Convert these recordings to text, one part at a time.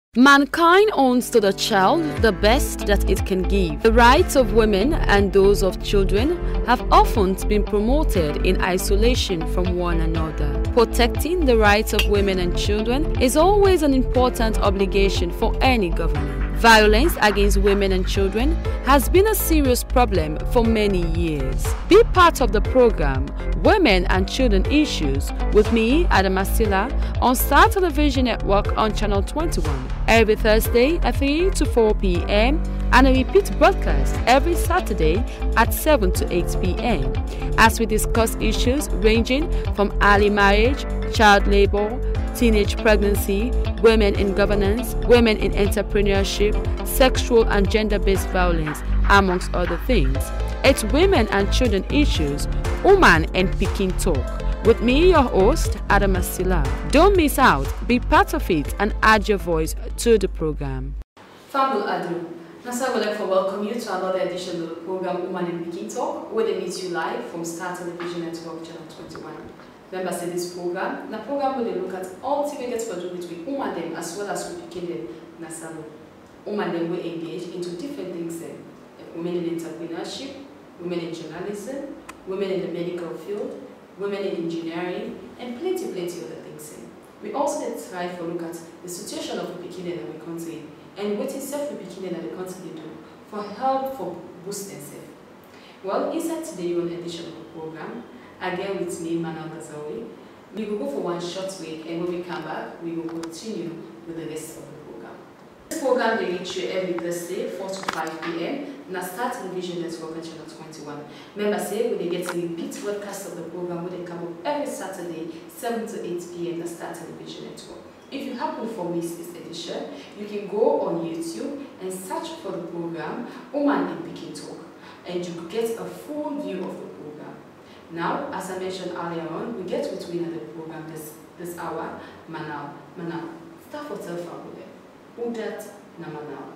Mankind owns to the child the best that it can give. The rights of women and those of children have often been promoted in isolation from one another. Protecting the rights of women and children is always an important obligation for any government. Violence against women and children has been a serious problem for many years. Be part of the program Women and Children Issues with me, Adamasila, on Star Television Network on Channel 21 every Thursday at 3 to 4 p.m. and a repeat broadcast every Saturday at 7 to 8 p.m. as we discuss issues ranging from early marriage, child labor, teenage pregnancy, women in governance, women in entrepreneurship, sexual and gender-based violence, amongst other things. It's Women and Children Issues, Uman and Pikin Talk. With me, your host, Adamasila. Don't miss out, be part of it and add your voice to the program. Family Adu. Nasa, I would like to welcome you to another edition of the program Uman and Pikin Talk, where they meet you live from Star Television Network Channel 21. Members in this program, the program where they look at all things we get to do with women them as well as with Pikin them. Nasa, women them will engage into different things then. Women in entrepreneurship, women in journalism, women in the medical field, women in engineering, and plenty other things. We also try to look at the situation of the Pikin in the country and what is self-Pikin in the country they do for help for boosting self. Well, inside today's edition of the program, again with me, Manal Ghazzawi, we will go for one short break, and when we come back, we will continue with the rest of the program. This program they reach you every Thursday, 4 to 5 p.m. na Star Television Network on Channel 21. Members say when they get a repeat broadcast of the program when they come up every Saturday, 7 to 8 p.m. na Star Television Network. If you happen to miss this edition, you can go on YouTube and search for the program Uman and Pikin Talk, and you get a full view of the program. Now, as I mentioned earlier on, we get with winner the program this hour, Manal. Manal, start for tell family. Who that na Manal?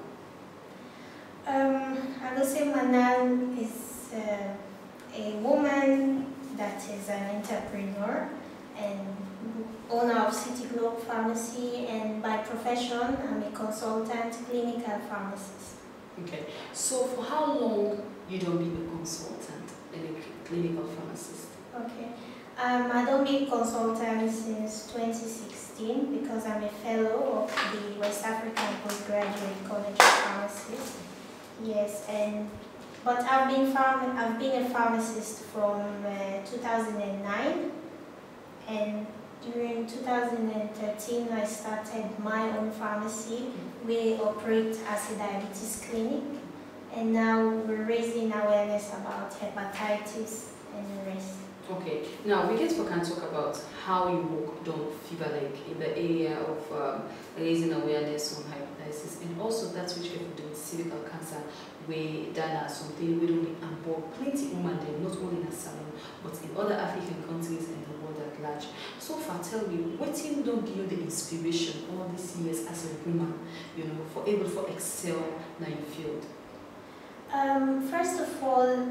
I would say Manal is a woman that is an entrepreneur and owner of City Globe Pharmacy, and by profession I'm a consultant clinical pharmacist. Okay, so for how long you don't be a consultant and a clinical pharmacist? Okay, I don't be a consultant since 2016 because I'm a fellow of the West African Postgraduate College of Pharmacy. Yes, but I've been a pharmacist from 2009, and during 2013 I started my own pharmacy. We operate as a diabetes clinic, and now we're raising awareness about hepatitis and the rest. Okay, now we can talk about how you work down fever like in the area of raising awareness on hepatitis, and also that's which can do with cervical cancer, where that are something we don't import plenty women there, not only in Asylum, but in other African countries and the world at large. So far, tell me, what don't give you the inspiration all these years as a woman, for able to excel in your field? First of all,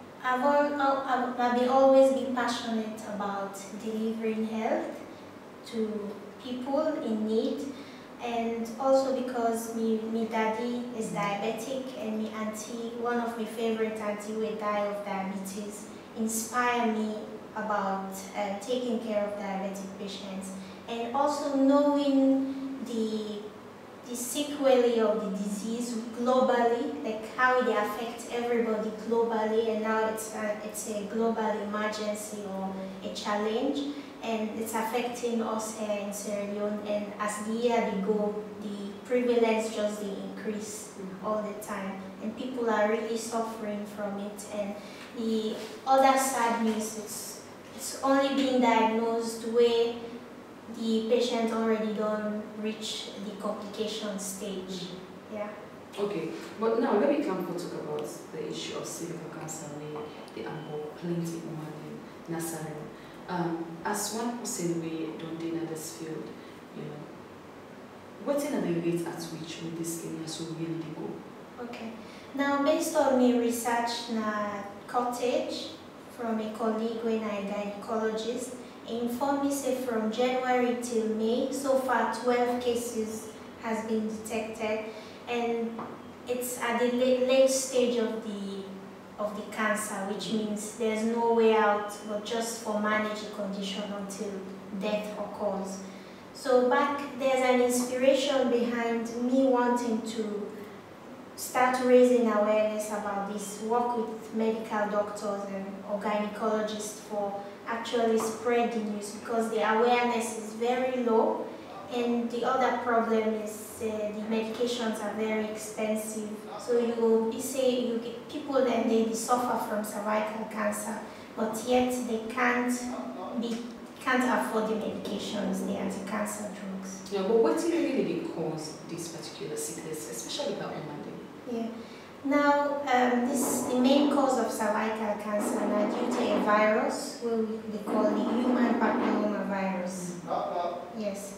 I've always been passionate about delivering health to people in need, and also because me daddy is diabetic and me auntie, one of my favorite auntie will die of diabetes, inspire me about taking care of diabetic patients, and also knowing the sequelae of the disease globally, like how they affect everybody globally, and now it's a global emergency or a challenge, and it's affecting us here in Sierra Leone, and as the year they go, the prevalence just increase all the time, and people are really suffering from it. And the other sad news is it's only being diagnosed where the patient already don't reach the complication stage. Yeah. Okay, but now let me come to talk about the issue of cervical cancer, where they involve plenty of women in Nasarim. As one person we don't in this field, what are the rates at which with this area so really they go? Okay. Now based on my research na cottage from a colleague when I gynecologist, informed me say from January till May, so far 12 cases has been detected, and it's at the late stage of the cancer, which means there's no way out but just for manage the condition until death occurs. So there's an inspiration behind me wanting to start raising awareness about this, work with medical doctors and gynecologists for actually spread the news, because the awareness is very low, and the other problem is the medications are very expensive. So you get people that they suffer from cervical cancer, but yet they can't afford the medications, the anti-cancer drugs. Yeah, but what really cause this particular sickness, especially about women? Yeah. Now, the main cause of cervical cancer is due to a virus, what they call the human papillomavirus. Yes.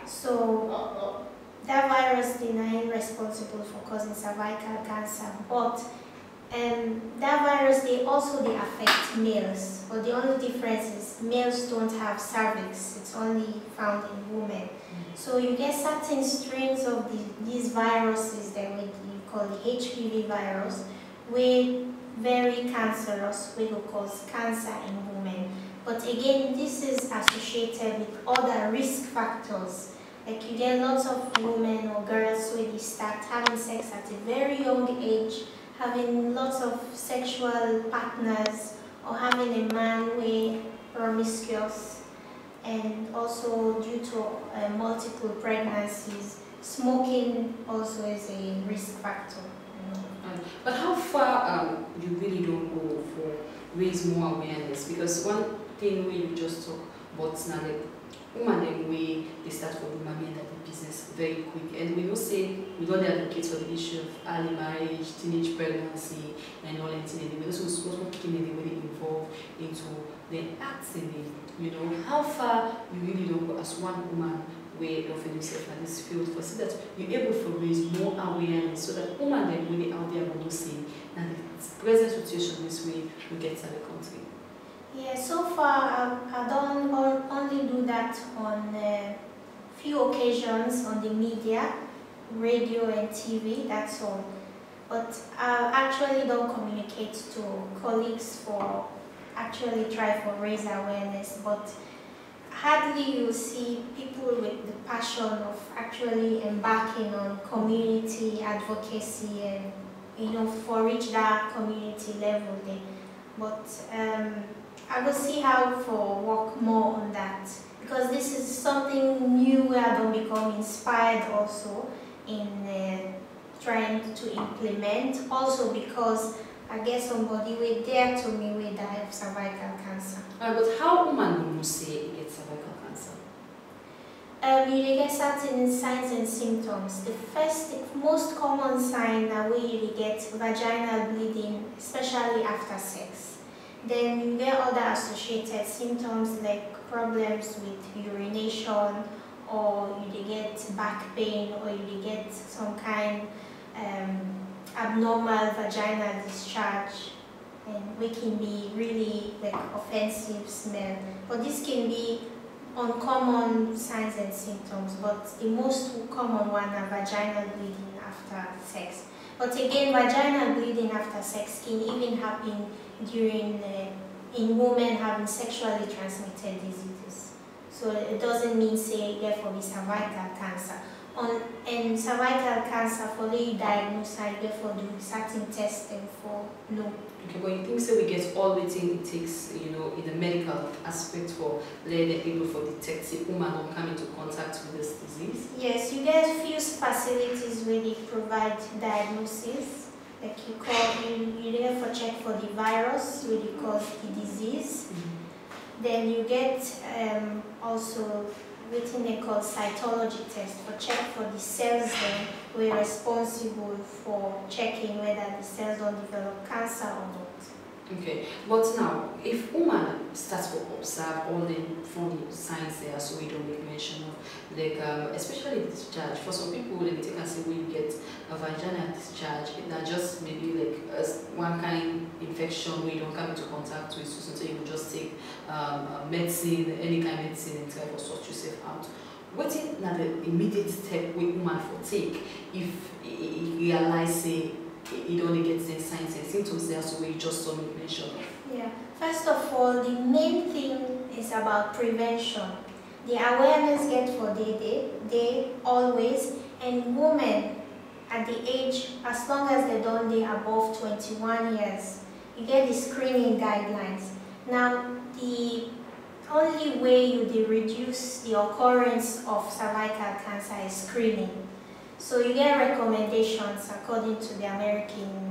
So that virus is responsible for causing cervical cancer, but that virus they affect males. But the only difference is males don't have cervix; it's only found in women. So you get certain strains of these viruses that we call the HPV virus, which very cancerous, which will cause cancer in women. But again, this is associated with other risk factors. Like you get lots of women or girls where they start having sex at a very young age, having lots of sexual partners, or having a man who is promiscuous, and also due to multiple pregnancies. Smoking also is a risk factor. But how far you really don't go for raise more awareness? Because one thing where you just talk about now, like women way they start for the mommy and the business very quick, and we don't say we don't advocate for the issue of early marriage, teenage pregnancy, and all that. We also supposed to keep them really involved into the acts in it. You know, how far you really don't go as one woman way of yourself in this field for so that you're able to raise more awareness so that women then really out there will see and the present situation this way we get to the country. Yeah, so far I don't only do that on few occasions on the media, radio and TV, that's all. But I actually don't communicate to colleagues for actually try for raise awareness, but hardly you see people with the passion of actually embarking on community advocacy and for reach that community level there. But I will see how for work more on that, because this is something new where I don't become inspired also in trying to implement. Also because I get somebody with there to me with die of cervical cancer. But how woman will say it gets cervical cancer? You get certain signs and symptoms. The most common sign that we get vaginal bleeding, especially after sex. Then you get other associated symptoms like problems with urination, or you get back pain, or you get some kind abnormal vaginal discharge, and which can be really like offensive smell. But this can be uncommon signs and symptoms, but the most common one are vaginal bleeding after sex. But again, vaginal bleeding after sex can even happen during in women having sexually transmitted diseases. So it doesn't mean say therefore be cervical cancer. And cervical cancer for the diagnosis, therefore do certain testing for no. Okay, but you think so we get all the things it takes, in the medical aspect for letting people for detecting women who come into contact with this disease? Yes, you get few facilities where they provide diagnosis. Like you therefore check for the virus where you cause the disease. Then you get also written they call cytology test for check for the cells then we're responsible for checking whether the cells don't develop cancer or not. Okay, but now if woman starts to observe all the funny signs there, so we don't make mention of, like especially discharge. For some people, they take and say we get a vaginal discharge, not just maybe like one kind infection we don't come into contact with, so you can just take medicine, any kind of medicine, and try to sort yourself out. What is the immediate step we woman for take if he realize say he don't get the signs and symptoms there, so we just saw mention of? Yeah. First of all, the main thing is about prevention. The awareness get for they always, and women at the age, as long as they don't they above 21 years, you get the screening guidelines. Now, the only way you reduce the occurrence of cervical cancer is screening. So you get recommendations according to the American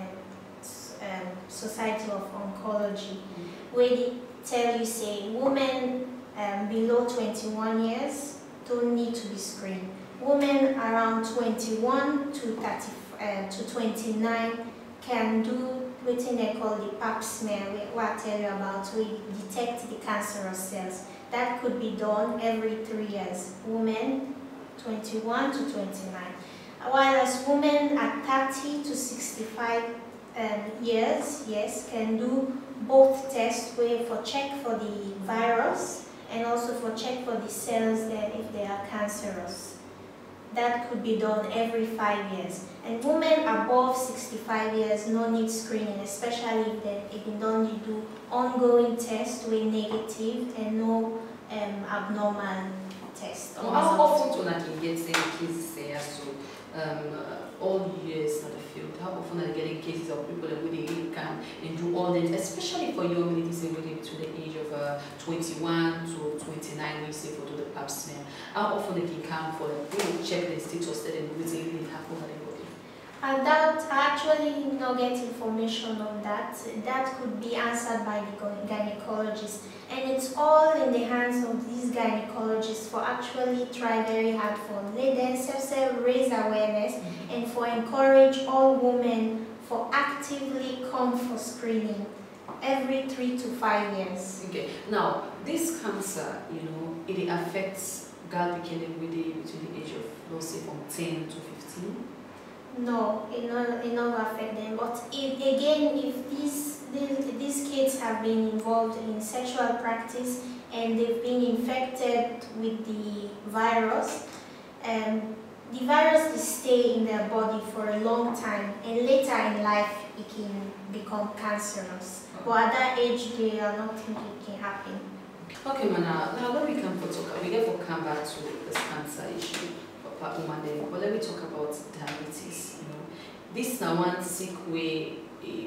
Society of Oncology, where they tell you, say, women below 21 years don't need to be screened. Women around 21 to 29 can do what they call the pap smear, what I tell you about, we detect the cancerous cells. That could be done every 3 years. Women 21 to 29. While as women at 30 to 65 years, yes, can do both tests where for check for the virus and also for check for the cells then if they are cancerous. That could be done every 5 years. And women above 65 years no need screening, especially if they don't do ongoing tests with negative and no abnormal test. How often do you get cases there? So all years in the field, how often are you getting cases of people that really can and do all that, especially for young ladies within to the age of 21 to 29, we say for do the pap smear. How often they can come for them, check the status that and really happen at the body? I actually not get information on that. That could be answered by the gynecologist. And it's all in the hands of these gynecologists for actually try very hard for let themselves raise awareness and for encourage all women for actively come for screening every 3 to 5 years. Okay. Now, this cancer, it affects girl beginning between the age of, let's say, from 10 to 15. No, it not affect them. But if these kids have been involved in sexual practice and they've been infected with the virus will stay in their body for a long time, and later in life it can become cancerous. But at that age, they are not thinking it can happen. Okay, Manal. Now when we come back to this cancer issue. But let me talk about diabetes. This now one sick way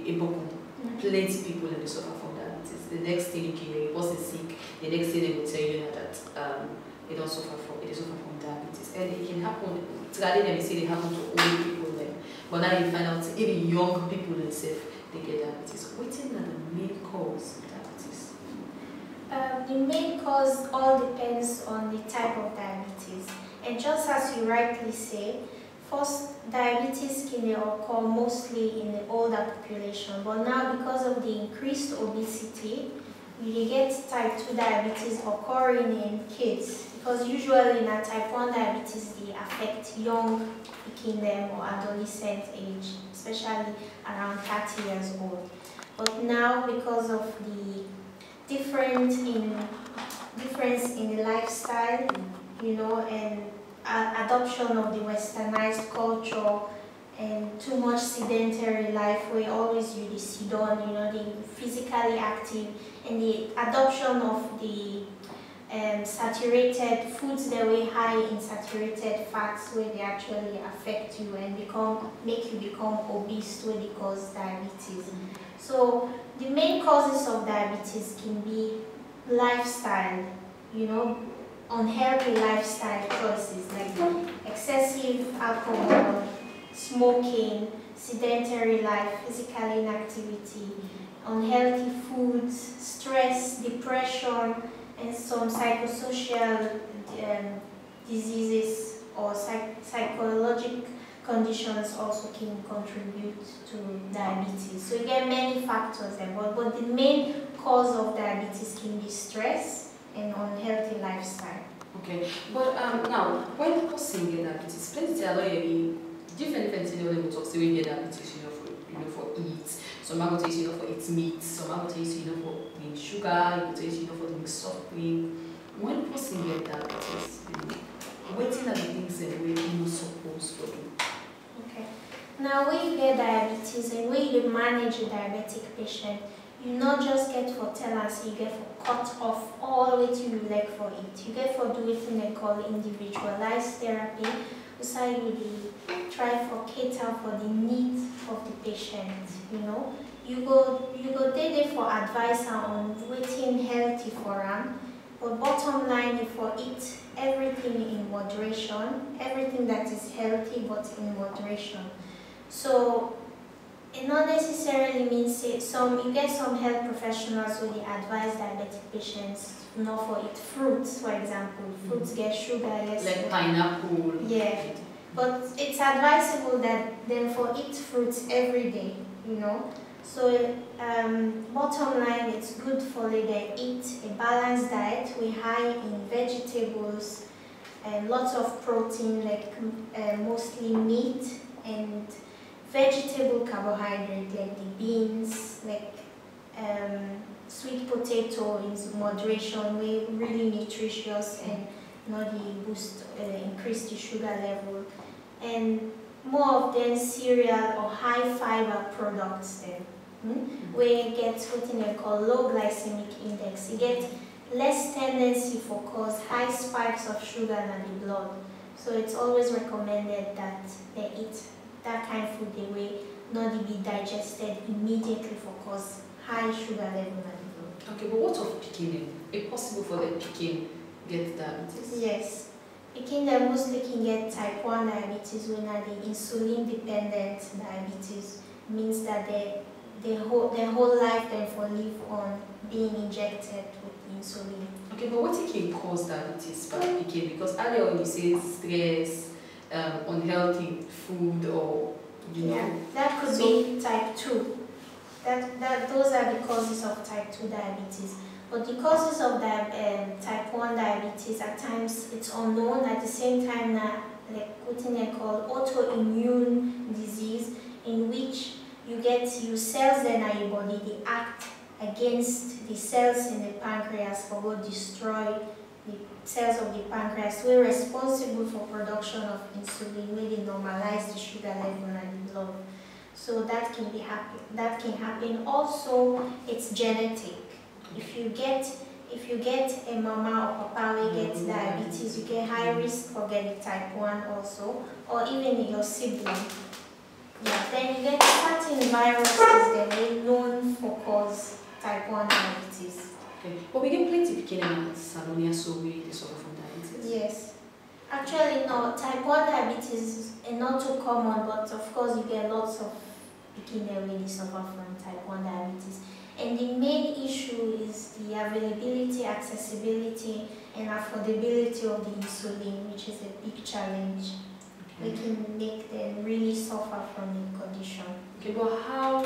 plenty people in the suffer from diabetes. The next thing you can hear, person sick, the next thing they will tell you that they don't suffer from diabetes. And it can happen, traditionally they say they happen to old people then. But now you find out even young people themselves they get diabetes. What is the main cause of diabetes? The main cause all depends on the type of diabetes. And just as you rightly say, first, diabetes can occur mostly in the older population, but now because of the increased obesity, you get type 2 diabetes occurring in kids, because usually in a type 1 diabetes, they affect young Pikin or adolescent age, especially around 30 years old. But now, because of the difference in the lifestyle, and adoption of the westernized culture and too much sedentary life where always you sit down, the physically active, and the adoption of the saturated foods that were high in saturated fats where they actually affect you and make you become obese where they cause diabetes. So the main causes of diabetes can be lifestyle, unhealthy lifestyle choices like excessive alcohol, smoking, sedentary life, physical inactivity, unhealthy foods, stress, depression, and some psychosocial diseases or psychological conditions also can contribute to diabetes. So you get many factors there, but the main cause of diabetes can be stress and unhealthy lifestyle. Okay, but now when the person get diabetes, plenty a lot of different things they will talk. So we get diabetes, for eat. Some are going to for eat meat. Some are going to for drink sugar. You go to for drink soft drink. when person get diabetes, waiting are the things that we're not supposed to do. Okay. Now, when you get diabetes and when you manage a diabetic patient, you not just get for tell and say you get for cut off all the way to you like for it. You get for do what they call individualized therapy. So you will try for cater for the needs of the patient. You go there for advice on waiting healthy for them. But bottom line, if you eat everything in moderation, everything that is healthy but in moderation. So it not necessarily means you get some health professionals who they advise diabetic patients not for eat fruits, for example. Fruits get sugar, yes. Like pineapple. Yeah. But it's advisable that them for eat fruits every day, So bottom line, it's good for them to eat a balanced diet with high in vegetables and lots of protein, like mostly meat and vegetable carbohydrate, like the beans, like sweet potato in moderation, really nutritious and not the boost, increase the sugar level, and more of them cereal or high fiber products then. Where you get what they call low glycemic index. You get less tendency for cause high spikes of sugar in the blood. So it's always recommended that they eat that kind of food the way not to be digested immediately for cause high sugar level in the blood. Okay, but what of Pikin? Is possible for the Pikin get diabetes? Yes. Pikin they mostly can get type 1 diabetes when are the insulin dependent diabetes. Means that their whole life therefore live on being injected with insulin. Okay, but what can cause diabetes for Pikin? Because earlier when you say stress, unhealthy food, or that could be type 2. Those are the causes of type 2 diabetes. But the causes of type 1 diabetes, at times it's unknown. At the same time, like what they call autoimmune disease, in which you cells in your body, they act against the cells in the pancreas for what destroy the cells of the pancreas. We're responsible for production of insulin, where they normalize the sugar level in the blood. So that can happen. Also, it's genetic. If you get a mama or papa who gets diabetes, you get high risk for getting type 1 also, or even your sibling. Yeah, then you get certain viruses that are known for cause type 1 diabetes. Okay, but we get plenty Pikin and Salonia, so we suffer from diabetes. Yes. Actually, no, type 1 diabetes is not too common, but of course you get lots of Pikin that really suffer from type 1 diabetes. And the main issue is the availability, accessibility, and affordability of the insulin, which is a big challenge. We can make them really suffer from the condition. Okay, but how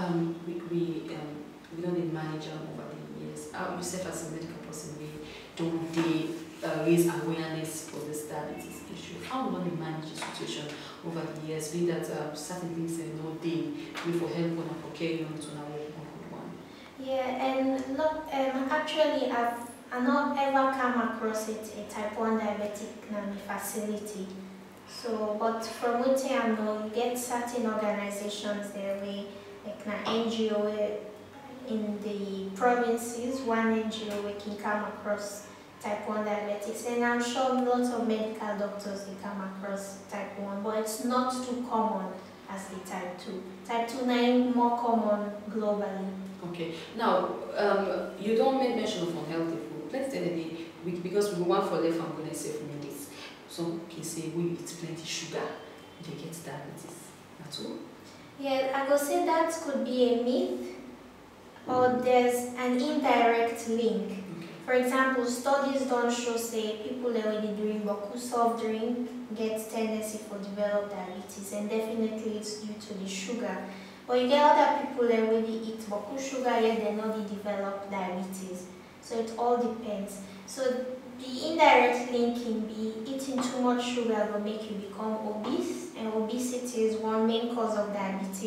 we don't manage them over the years? How yourself as a medical person, don't they raise awareness for this diabetes issue? How do we manage the situation over the years? Be that certain things they know we for help on for carrying on to our good one. Yeah, and not actually I've not ever come across it a type 1 diabetic facility. So, but from what I know, you get certain organizations there, like an NGO in the provinces, one NGO we can come across type 1 diabetics, and I'm sure lots of medical doctors they come across type 1, but it's not too common as the type 2. Type 2 is more common globally. Okay, now you don't make mention of unhealthy food. Let's tell you, because we want for left, I'm going to say from this. Some can say we eat plenty sugar, they get diabetes. That's all? Yeah, I would say that could be a myth, or there's an indirect link. Okay. For example, studies don't show say people that already drink Boku soft drink get tendency for develop diabetes, and definitely it's due to the sugar. But you get other people that already eat Boku sugar yet they not develop diabetes. So it all depends. So the indirect link can be eating too much sugar will make you become obese, and obesity is one main cause of diabetes.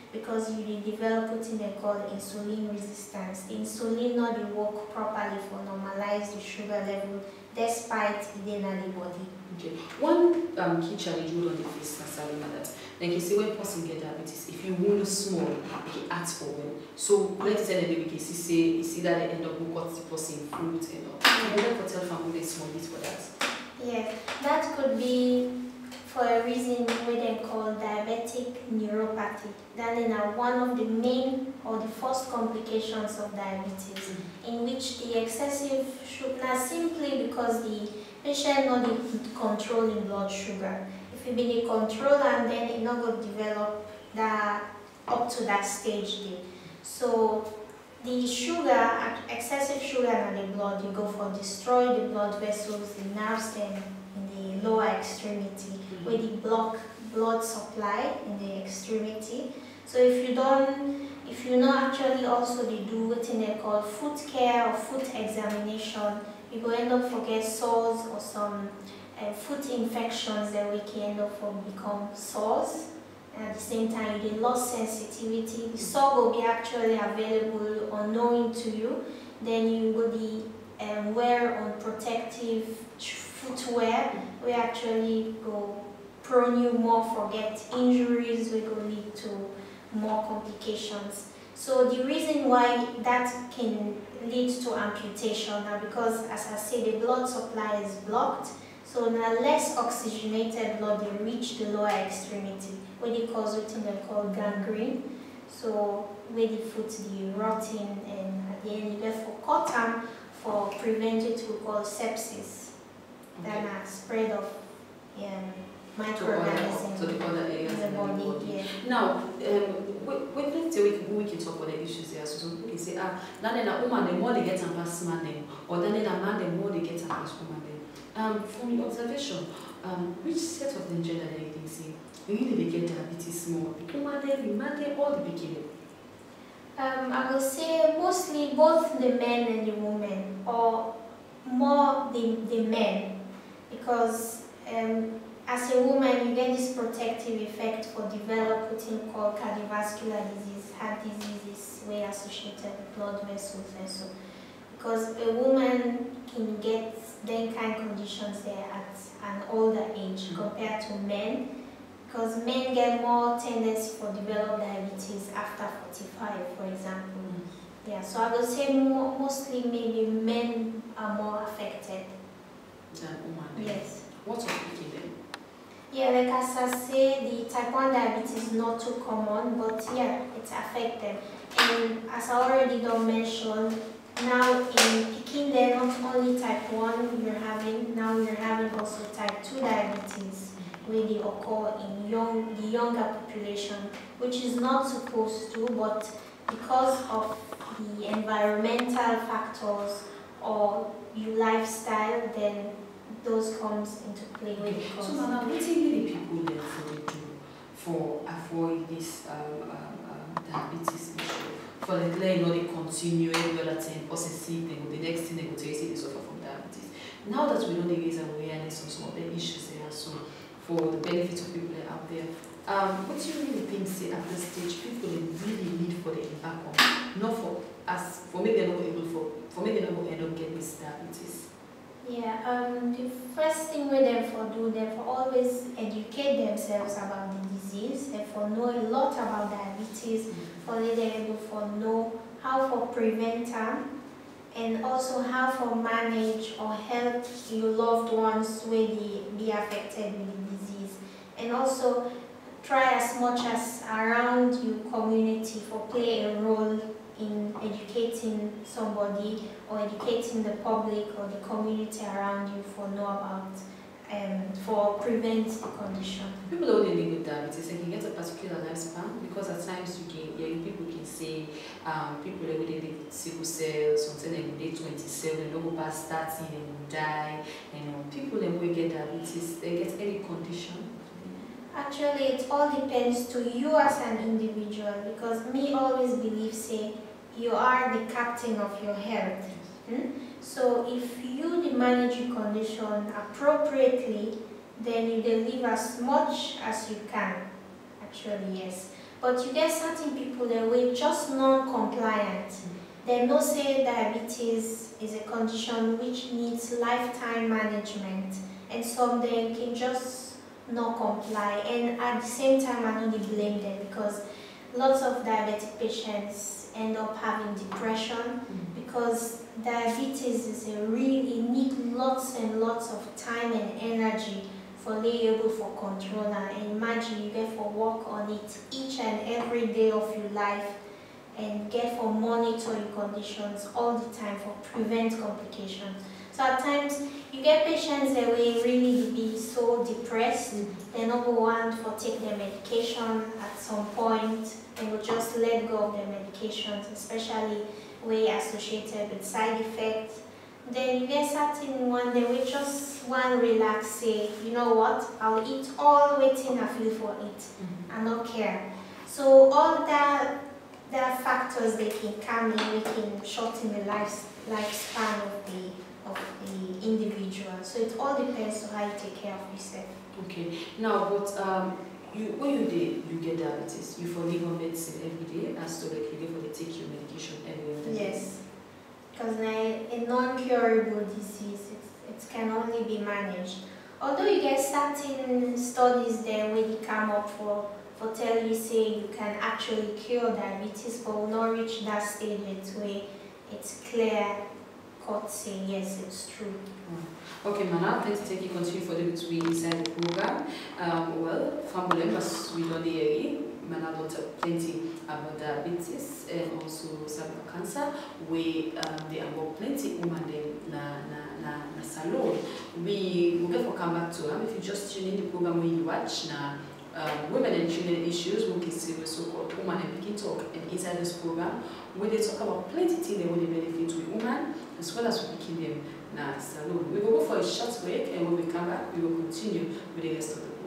because you dey develop wetin dem call insulin resistance. The insulin no dey work properly for normalize the sugar level despite e dey na the body. Okay. One key challenge we don't face na that. Like you say, when person get diabetes, if you want small, it acts for well. So let's say that we can see that they end up with cut the person fruit and all. You know, for tell family small bit for that. Yeah, that could be for a reason we they call diabetic neuropathy. That is one of the main or the first complications of diabetes, in which the excessive sugar, simply because the patient not control in blood sugar. If you be the control and then it not going to develop that up to that stage there. So the sugar, excessive sugar in the blood, you go for destroy the blood vessels, the nerves then in the lower extremity, where they block blood supply in the extremity. So if you not actually also they do what they call foot care or foot examination, you will end up forget sores or some foot infections that we can end up become sores. And at the same time, you lost sensitivity. The sore will be actually available unknowing to you. Then you will be wear on protective footwear. We actually go prone you more forget injuries. We will lead to more complications. So the reason why that can lead to amputation now because, as I said, the blood supply is blocked. So now less oxygenated blood they reach the lower extremity, where they cause what they call gangrene. So where the foot the rotting and at the end you therefore cut them for prevent what we call sepsis. Okay. Then a spread of microorganisms to the other areas in the body. Yeah. Now, let's say we can talk about the issues there. So we can say, then a woman the more they get and pass man or then a man the more they get and pass woman from your observation, which set of the gender that you think say you need to get diabetes more? Woman or the beginning? I will say mostly both the men and the women, or more the men, because as a woman you get this protective effect for develop what you call cardiovascular disease, heart diseases, way associated with blood vessels and so. Because a woman can get them kind of conditions there at an older age compared to men, because men get more tendency for develop diabetes after 45, for example. Yeah, so I would say mostly maybe men are more affected than women. Yes. What's of Pikin then? Yeah, like as I say, the type 1 diabetes is not too common, but yeah, it's affected. And as I already don't mention, now in Pikin, they're not only type 1 we're having, now we're having also type 2 diabetes, where they occur in the younger population, which is not supposed to, but because of the environmental factors or your lifestyle, then those comes into play. Okay. So now, what do you people then for avoid this diabetes issue? For the they continue every other thing, person see them, the next thing they go to say they suffer from diabetes. Now that we don't raise awareness on some of the issues there, so for the benefit of people out there, what do you really think say at this stage people really need for the impact on, not for us, for me they're not able for me they're not end up getting this diabetes? Yeah, the first thing we therefore do, therefore always educate themselves about the disease, therefore know a lot about diabetes, for they're able to know how to prevent them, and also how to manage or help your loved ones where they be affected with the disease. And also try as much as around your community for play a role in educating somebody or educating the public or the community around you for know about for prevent the condition. People don't live with diabetes and can get a particular lifespan, because at times people can say people that live with sickle cell, something they 27, they don't go past 30, they will die. And people that will get diabetes, they get any condition. Actually, it all depends to you as an individual, because me always believe say you are the captain of your health. So if you manage your condition appropriately, then you live as much as you can. Actually, yes. But you get certain people that were just non-compliant. They know say diabetes is a condition which needs lifetime management, and some they can just not comply. And at the same time, I don't blame them, because lots of diabetic patients end up having depression because diabetes is a really need lots and lots of time and energy for being able for control. And imagine you get for work on it each and every day of your life, and get for monitor your conditions all the time for prevent complications. So at times you get patients that will really be so depressed, they don't want for take their medication at some point, they will just let go of their medications, especially way associated with side effects. Then you get certain one that will just want to relax, say, you know what, I'll eat all waiting I feel for it, I don't care. So all that there are factors that can come in, we can shorten the lifespan of the individual. So it all depends on how you take care of yourself. Okay. Now, but when you get diabetes, you for live on medicine every day, as to like you for the take your medication every day. Yes, because a non-curable disease, it can only be managed. Although you get certain studies there where they come up for tell you say you can actually cure diabetes, but will not reach that stage yet where it's clear cut saying yes, it's true. Okay, Manal, let's take you continue for the we inside the program. Well, from as we don't hear Manal don't plenty about diabetes and also cervical cancer, we they have plenty women na salon. We will get for come back to them. If you just tune in the program when you watch now. Women and children issues, we can see the so-called Uman and Pikin talk, and inside this program, where they talk about plenty things that will benefit to women as well as we Pikin them na salon. We will go for a short break, and when we come back, we will continue with the rest of the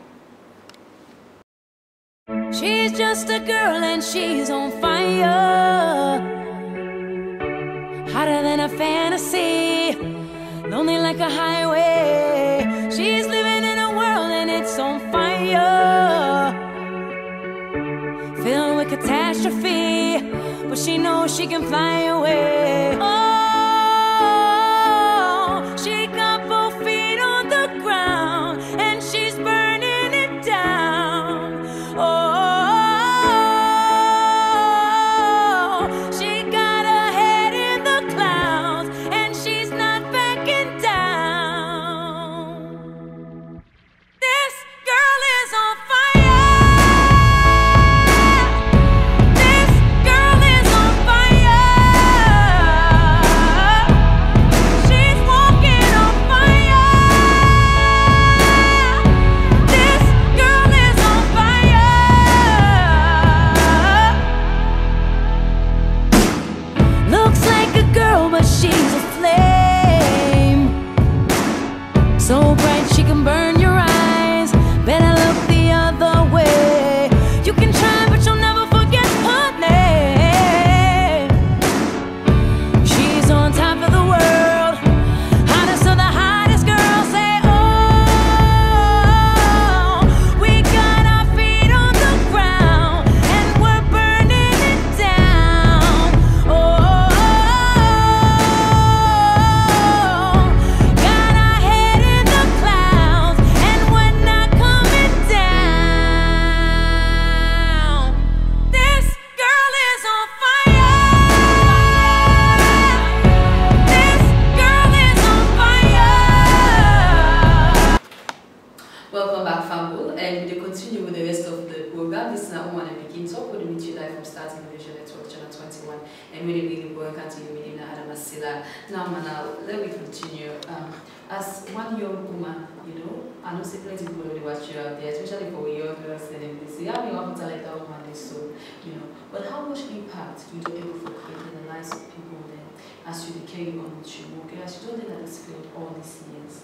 program. She's just a girl and she's on fire, hotter than a fantasy, lonely like a highway. She's living in a world and it's on fire, filled with catastrophe, but she knows she can fly away. Oh, she got both feet on the ground and she's burning it down. Oh, she got her head in the clouds and she's not backing down. This girl is on fire. This girl is on fire. She's walking on fire. This girl is on fire. Looks like a girl, but she's a flame, so bright she can burn your eyes. Better look the other way. You can try, but you'll never forget her name. She's on top of the world, hottest of the hottest girls. Say, oh, we got our feet on the ground and we're burning it down. Oh, got our head in the clouds and we're not coming down. This girl is on fire. This girl is on fire. Welcome back, Fambul, and we continue with the rest of the program. This is now Uman and Pikin talk. We meet you live from Starting Television Network, Channel 21, and we really welcome to you, Medina Adamasila. Now, Manal, let me continue. As one young woman, you know, I know say plenty people already watch you out there, especially for young girls, and they say, "Yeah, you want to like that woman is so," you know. But how much impact you do able for creating the lives of people then, as you carry on with your work, as you don't that experience all these years?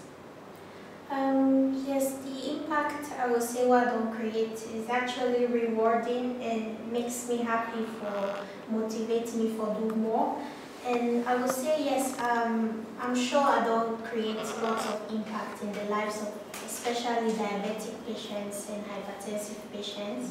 Yes, the impact I would say what I don't create is actually rewarding and makes me happy for motivate me for do more. And I would say yes, I'm sure I don't create lots of impact in the lives of especially diabetic patients and hypertensive patients.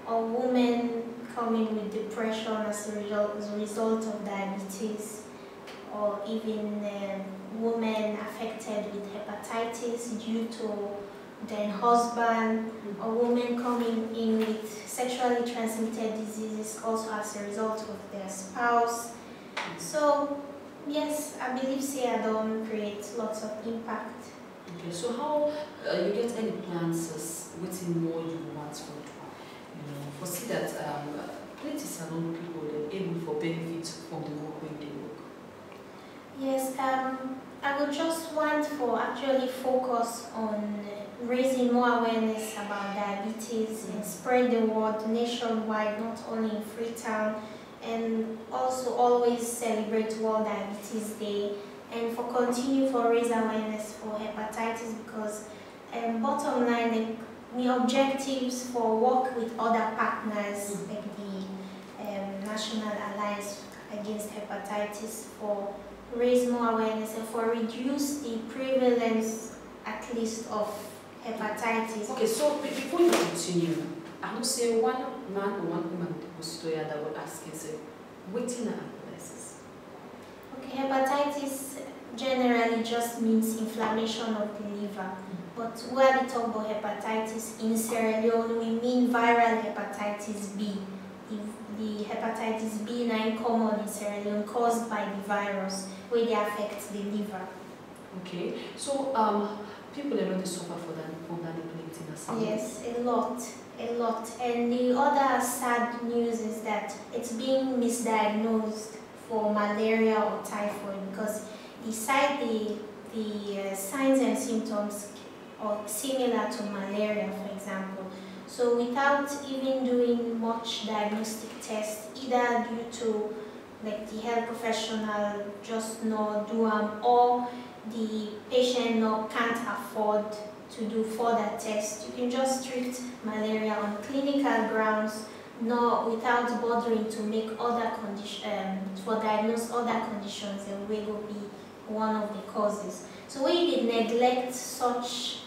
or women coming with depression as a result of diabetes, or even women affected with hepatitis due to their husband, or women coming in with sexually transmitted diseases also as a result of their spouse. So yes, I believe Seadon creates lots of impact. Okay, so how you get any plans within more you want to foresee that plenty salon people are able for benefit from the work when they work? Yes, I would just want for actually focus on raising more awareness about diabetes and spread the word nationwide, not only in Freetown, and also always celebrate World Diabetes Day, and for continue for raise awareness for hepatitis, because bottom line, the objectives for work with other partners like the National Alliance Against Hepatitis for raise more awareness and for reduce the prevalence at least of hepatitis. Okay, so before you continue, I would say one man or one woman was that would ask you, say, what's in hepatitis? Okay, hepatitis generally just means inflammation of the liver. But when we talk about hepatitis in Sierra Leone, we mean viral hepatitis B. The hepatitis B is common in Sierra Leone caused by the virus, where they affect the liver. Okay, so people already suffer from that neglecting as well. Yes, a lot. And the other sad news is that it's being misdiagnosed for malaria or typhoid, because the signs and symptoms are similar to malaria, for example. So without even doing much diagnostic tests, either due to like the health professional just not do or the patient can't afford to do further tests, you can just treat malaria on clinical grounds, without bothering to make other conditions, for diagnose other conditions, and will be one of the causes. So when you neglect such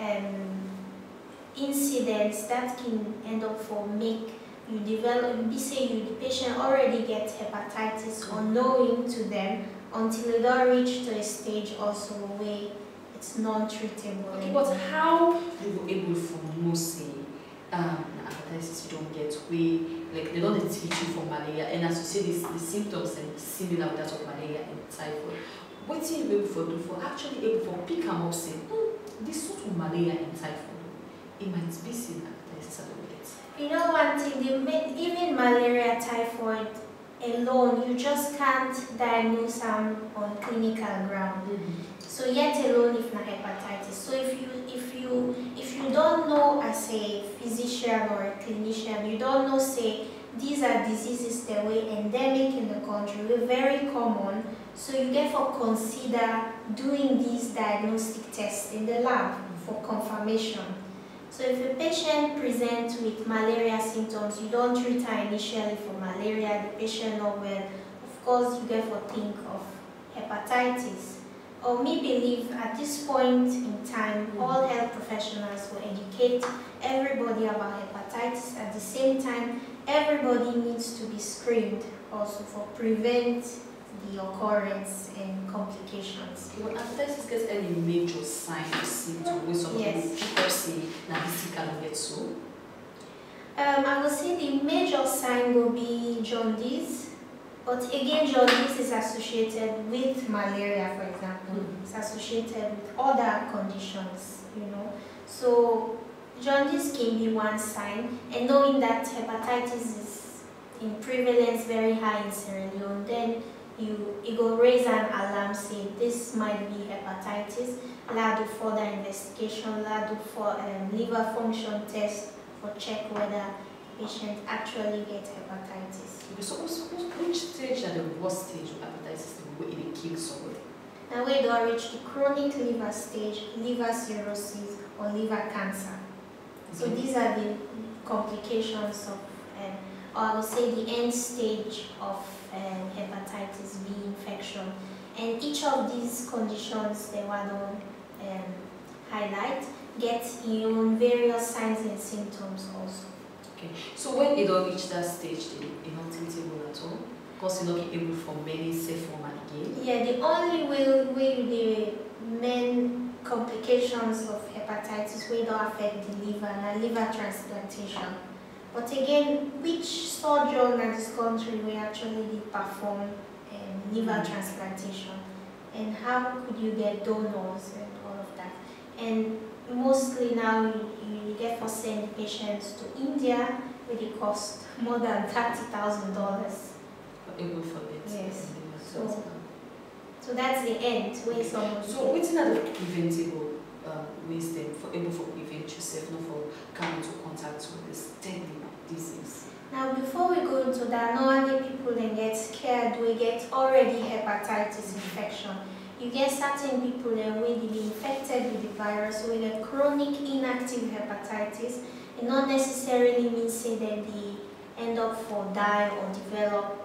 incidents, that can end up for make you develop, the patient already gets hepatitis unknowing to them until it don't reach to a stage also where it's non-treatable. Okay, but how you were able to know say hepatitis you don't get like they don't teach you for malaria, and as you say the symptoms are similar with that of malaria and typhoid. What are you able to do for actually able to pick them up say this sort of malaria and typhoid, it might be seen hepatitis at all. You know one thing, even malaria, typhoid alone, you just can't diagnose them on clinical ground. So yet alone if not hepatitis. So if you don't know as a physician or a clinician, you don't know say these are diseases that were endemic in the country, we're very common. So you therefore consider doing these diagnostic tests in the lab for confirmation. So if a patient presents with malaria symptoms, you don't treat her initially for malaria, the patient not well, of course you therefore think of hepatitis. Or me believe at this point in time, all health professionals will educate everybody about hepatitis. At the same time, everybody needs to be screened also for prevent the occurrence and complications. When hepatitis gets any major sign or symptom, when some people pick up say, now this cannot get so? I would say the major sign will be jaundice. But again, jaundice is associated with malaria, for example. It's associated with other conditions, So jaundice can be one sign, and knowing that hepatitis is in prevalence very high in Sierra Leone, then it will raise an alarm saying this might be hepatitis. Allow do further investigation, allow do for liver function test for check whether patient actually get hepatitis. So which stage are the worst stage of hepatitis where it kills somebody? Now we don't reach the chronic liver stage, liver cirrhosis or liver cancer. So these are the complications of, or I would say the end stage of hepatitis B infection. And each of these conditions they want to highlight get in various signs and symptoms also. Okay. So when you don't reach that stage, they not treatable at all? Because you're not able for many safe form again? Yeah, the only way the main complications of hepatitis will not affect the liver and liver transplantation. But again, which surgeon in this country will actually did perform liver transplantation? And how could you get donors and all of that? And mostly now you get for send patients to India with the cost more than $30,000. Able for it. Yes. So that's the end. Where someone. So what's another preventable ways then for able to prevent yourself not for coming into contact with this deadly disease? Now before we go into that, normally people then get scared. We get already hepatitis infection. You get certain people that will be infected with the virus, so we get chronic inactive hepatitis. It not necessarily means say that they end up for die or develop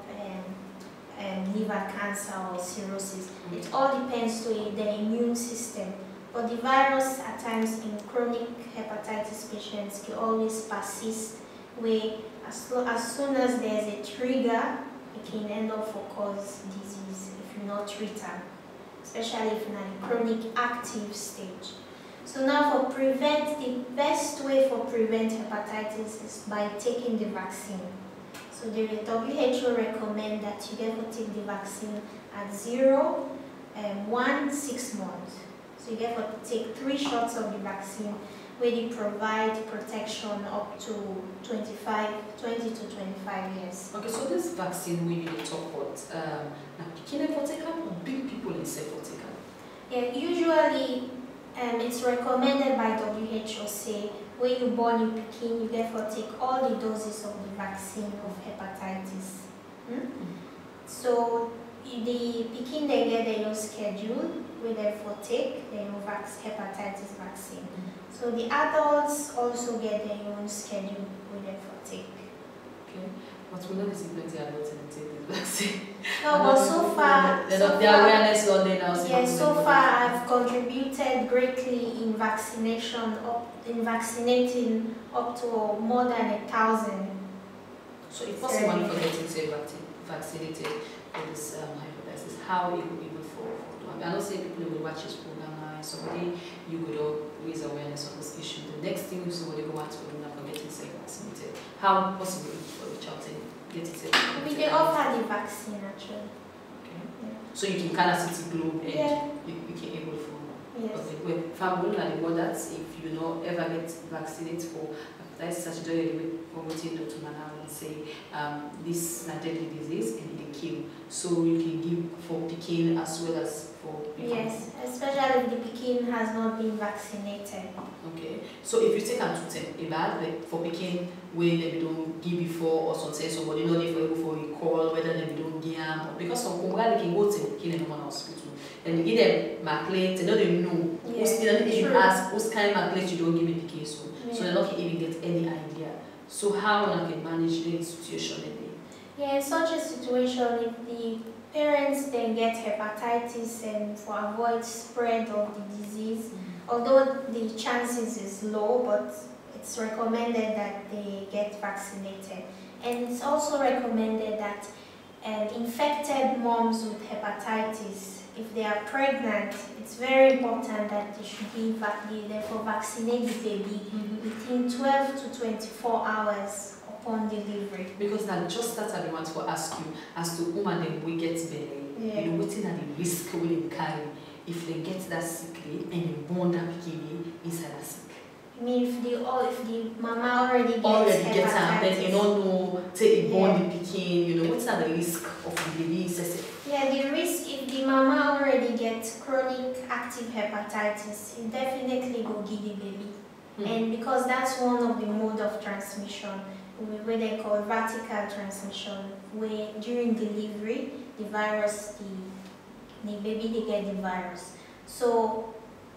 liver cancer or cirrhosis. It all depends to the immune system. But the virus at times in chronic hepatitis patients can always persist, where as soon as there's a trigger, it can end up for cause disease if you not treat them, especially if you're in a chronic active stage. So now for prevent, the best way for prevent hepatitis is by taking the vaccine. So the WHO recommend that you get to take the vaccine at 0, 1, 6 months. So you get to take 3 shots of the vaccine where they provide protection up to 20 to 25 years. Okay, so this vaccine we really talk about, now Pikin for take up or big people in say for take up? Yeah, usually it's recommended by WHO say when you born in Pikin, you therefore take all the doses of the vaccine of hepatitis. So the Pikin they get their own schedule, we therefore take their own hepatitis vaccine. So the adults also get their own schedule, we therefore take. Okay, but we know this is plenty adults and take this vaccine. No, but so far, the awareness on there now. Yes, so far I've contributed greatly in vaccinating up to more than 1,000. So if possible for getting say vaccinated for this hepatitis, how it will be able for I don't say people will watch this program now and somebody you would raise awareness on this issue. The next thing if somebody go out to do now for getting say vaccinated, how possible for the child to get it vaccinated? They offer the vaccine actually. Okay. Yeah. So you can kind of see the globe and you can able for yes. Family and the mothers, if you know ever get vaccinated for hepatitis, such promoting Dr. Manal and say this is a deadly disease and it kill. So you can give for Pikin as well as for people. Yes, especially if the Pikin has not been vaccinated. Okay. So if you take a bad for Pikin where they don't give before or something, somebody know they for recall whether they don't give because some Congress they can go to Pikin in one hospital. And you give them maclate, they don't know. You ask, what kind of maclate you don't give me Pikin so. Yeah. So they're not even get any idea. So how one can manage the situation in there? Yeah, in such a situation, if the parents then get hepatitis and for avoid spread of the disease, although the chances is low, but it's recommended that they get vaccinated. And it's also recommended that infected moms with hepatitis, if they are pregnant, it's very important that they should be therefore vaccinate the baby within 12 to 24 hours upon delivery. Because now just that I want to ask you, as to woman then we get belly, you know, what's in the risk will they carry if they get that sickly and they born that baby inside that sick? I mean, if the mama already gets hepatitis, then you don't know take born the Pikin, you know, what's not the risk of the baby? Yeah, the risk if the mama already gets chronic active hepatitis, it definitely will give the baby. And because that's one of the mode of transmission, where they call vertical transmission, where during delivery, the virus, the baby, they get the virus. So,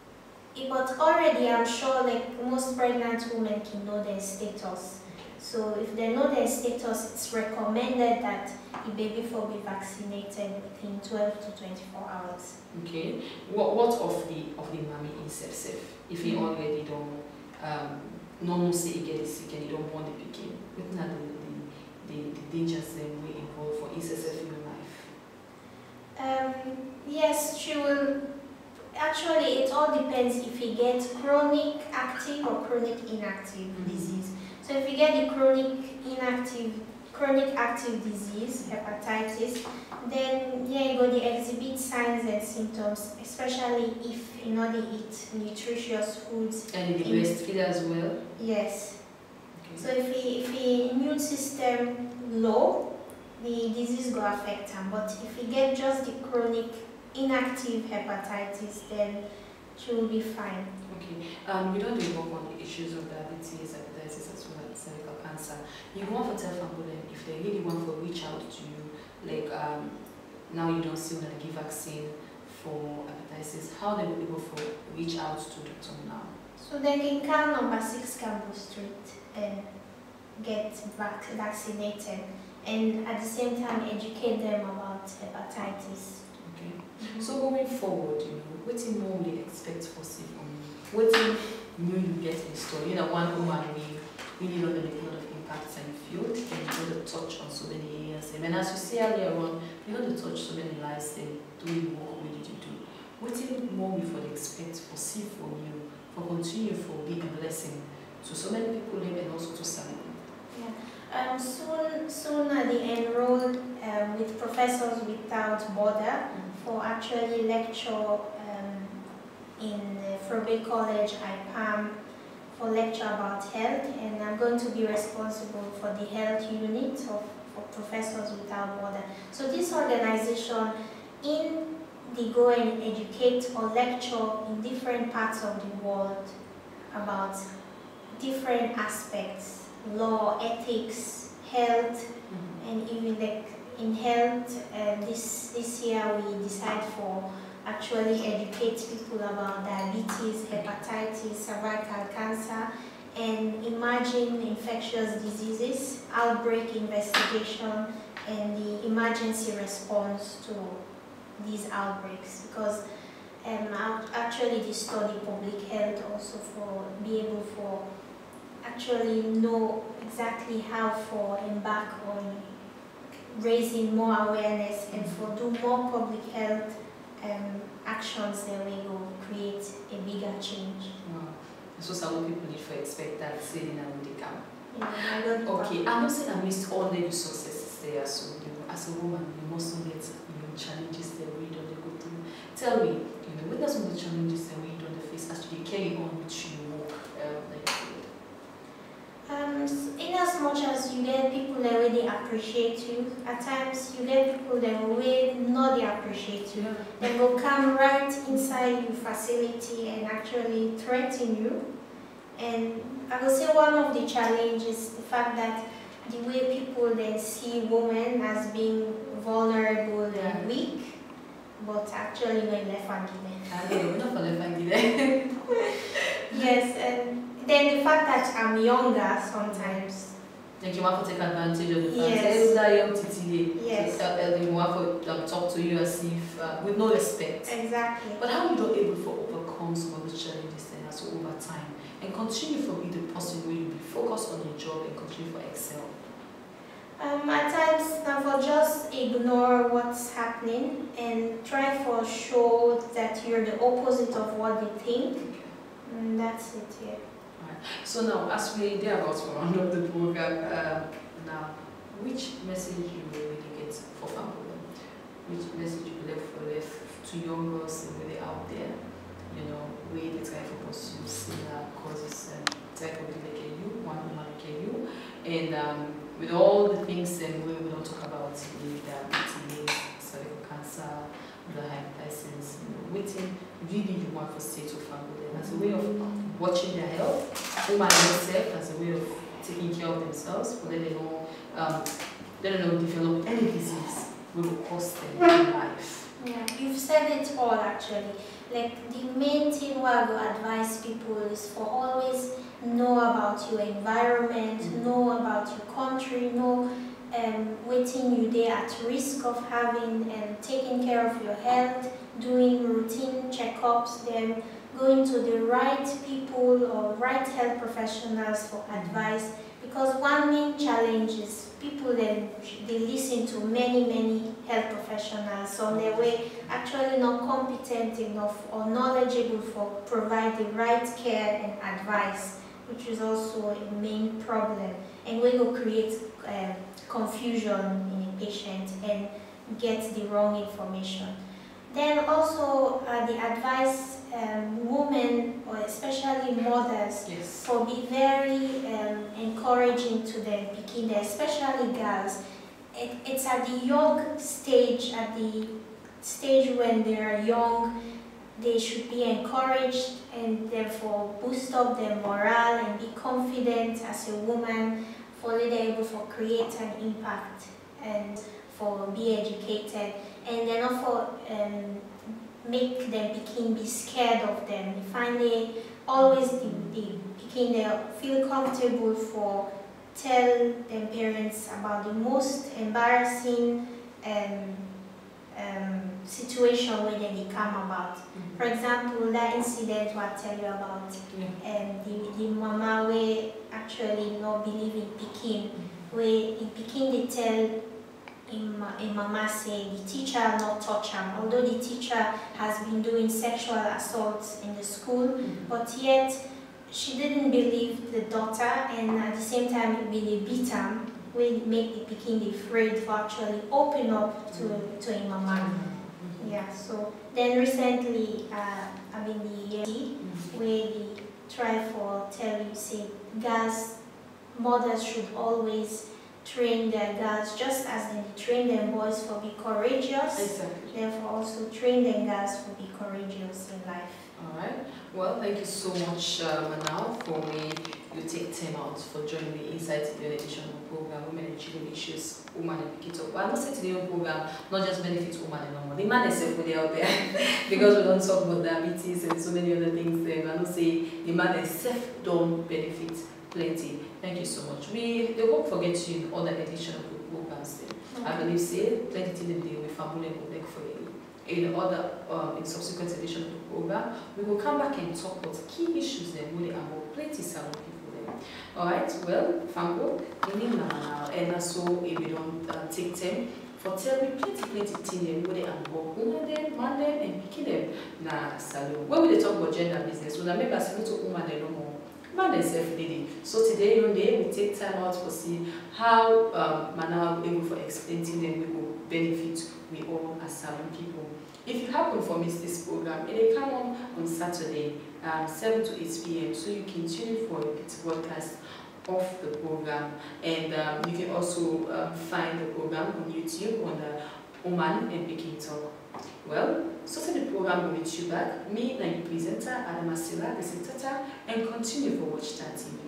but already I'm sure like most pregnant women can know their status. So if they know their status, it's recommended that the baby will be vaccinated within 12 to 24 hours. Okay. What of the mommy is safe? If he already don't say he get sick and he don't want the Pikin. active or chronic inactive disease. So if you get the chronic active disease, hepatitis, then yeah, you go they exhibit signs and symptoms, especially if you know they eat nutritious foods. And in the breastfeed as well? Yes. Okay. So if the immune system low, the disease will affect them. But if you get just the chronic inactive hepatitis, then she will be fine. Okay. You don't do work on the issues of diabetes, hepatitis, as well as cervical cancer. You want to tell family if they really want to reach out to you, like now you don't see that give vaccine for hepatitis, how they will be able to reach out to Dr. now? So they can call number 6 Campbell Street and get vaccinated, and at the same time educate them about hepatitis. Okay. So going forward, what more we expect for see from you? What new you get in store? One woman we really know the lot of impacts in the field, and you know the touch on so many areas. And as you say earlier on, you know the touch so many lives and doing the work we need to do. What more we for expect for see from you, for continue for being a blessing to so many people and also to some. Yeah. Soon they enrolled with Professors Without Border for actually lecture in Frobe College, IPAM, for lecture about health, and I'm going to be responsible for the health unit of Professors Without Border. So this organization, they go and educate or lecture in different parts of the world about different aspects, law, ethics, health, and even like in health, this year we decide for actually educate people about diabetes, hepatitis, cervical cancer, and emerging infectious diseases, outbreak investigation, and the emergency response to these outbreaks. Because actually they study public health also for be able for actually know exactly how for embark on raising more awareness and for do more public health actions that will create a bigger change. Wow. So some people need to expect that saying and they come. Yeah, okay, I'm not saying I missed all the successes there, so as a woman you must not get challenges that we don't go through. Tell me, what are some of the challenges that we don't face as you carry on with your work in as much as you get people that really appreciate you, at times you get people that will not appreciate you. They will come right inside your facility and actually threaten you. And I would say one of the challenges is the fact that the way people then see women as being vulnerable and weak, but actually no left Yes, and then the fact that I'm younger sometimes. Like you want to take advantage of the fact Yes. that young TTA. Yes. They want to talk to you as if with no respect. Exactly. But how you not able to overcome some of the challenges then as over time and continue to be the person where you be focused on your job and continue to excel? At times, now for just ignore what's happening and try for show that you're the opposite of what they think. And that's it, yeah. Right. So now, as we are about to round up the program, now, which message you really get for family? Which message you left to young girls really out there? Where they try to pursue similar causes and try to be like you, one woman like you, and with all the things we don't talk about, the diabetes, cervical cancer, the hepatitis, waiting really you want to say to family as a way of watching their health, women themselves as a way of taking care of themselves, so that they don't develop any disease will cost them in life. Yeah, you've said it all actually. Like the main thing where I go advise people is for always know about your environment, know about your country, know waiting you there at risk of having and taking care of your health, doing routine checkups, then going to the right people or right health professionals for advice, because one main challenge is people then they listen to many health professionals. Some they were actually not competent enough or knowledgeable for provide the right care and advice, which is also a main problem, and we will create confusion in a patient and get the wrong information. Then also the advice women, or especially mothers, for be very encouraging to them, Pikin, especially girls. It's at the young stage, at the stage when they are young, they should be encouraged and therefore boost up their morale and be confident as a woman, for they able to create an impact and for be educated, and then also make them Pikin be scared of them. They find they always the Pikin they feel comfortable for tell their parents about the most embarrassing situation where they come about. For example, that incident what I tell you about, the mama where actually not believe in Pikin, where in Pikin they tell in mama say the teacher not touch him, although the teacher has been doing sexual assaults in the school, but yet she didn't believe the daughter, and at the same time it really beat him, will make the Pikin afraid to actually open up to him mama. Yeah, so then recently I mean the year where they try for tell you say girls, mothers should always train their girls just as they train their boys for be courageous. Exactly. Therefore also train their girls for be courageous in life. Alright. Well, thank you so much, Manal, for me. You take time out for joining me inside the edition of the program, Women and Children Issues, Uman and Pikin. Well, I must say today's program not just benefits women alone, the man itself will be out there because we don't talk about diabetes and so many other things there. I must say the man itself don't benefit plenty. Thank you so much. They won't forget you in other edition of the programs. I believe say plenty things we family will make for you. In other in subsequent edition of the program, we will come back and talk about key issues then really about plenty salon people there. Alright, well, thank you. And also if we don't take time for tell me plenty things really about women them, man them, and Pikin them na salon. When we talk about gender business, we remember saying to women they no more. Man themselves did it. So today we take time out to see how Manal able for explaining them we will benefit we all as salon people. If you happen for miss this program, it will come on Saturday 7 to 8 p.m. So you can tune in for its broadcast of the program, and you can also find the program on YouTube on the Uman and Pikin Talk. Well, so the program will meet you back. Me, the presenter, Adamasila, the secretary, and continue for Watch That TV.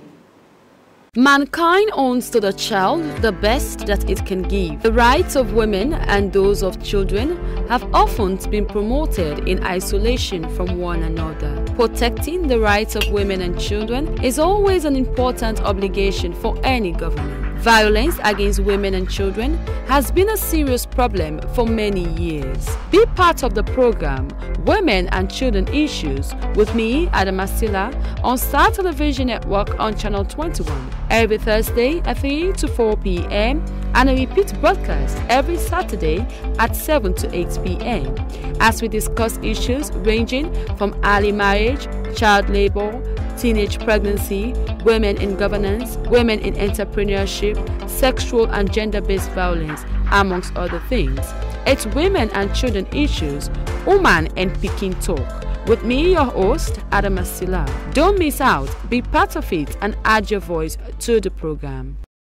Mankind owns to the child the best that it can give. The rights of women and those of children have often been promoted in isolation from one another. Protecting the rights of women and children is always an important obligation for any government. Violence against women and children has been a serious problem for many years. Be part of the program Women and Children Issues with me, Adamasila, on Star Television Network on Channel 21 every Thursday at 3 to 4 p.m. and a repeat broadcast every Saturday at 7 to 8 p.m. as we discuss issues ranging from early marriage, child labor, teenage pregnancy, women in governance, women in entrepreneurship, sexual and gender-based violence, amongst other things. It's Women and Children Issues, Uman and Pikin Talk. With me, your host, Adamasila. Don't miss out, be part of it and add your voice to the program.